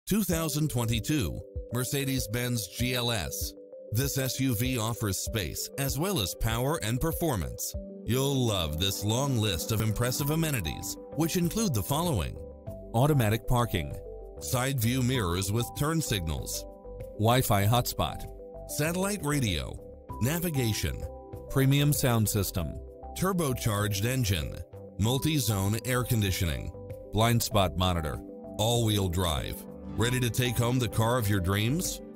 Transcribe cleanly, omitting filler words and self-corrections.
2022 Mercedes-Benz GLS. This SUV offers space as well as power and performance. You'll love this long list of impressive amenities, which include the following: automatic parking, side view mirrors with turn signals, Wi-Fi hotspot, satellite radio, navigation, premium sound system, turbocharged engine, multi-zone air conditioning, blind spot monitor, all-wheel drive. Ready to take home the car of your dreams?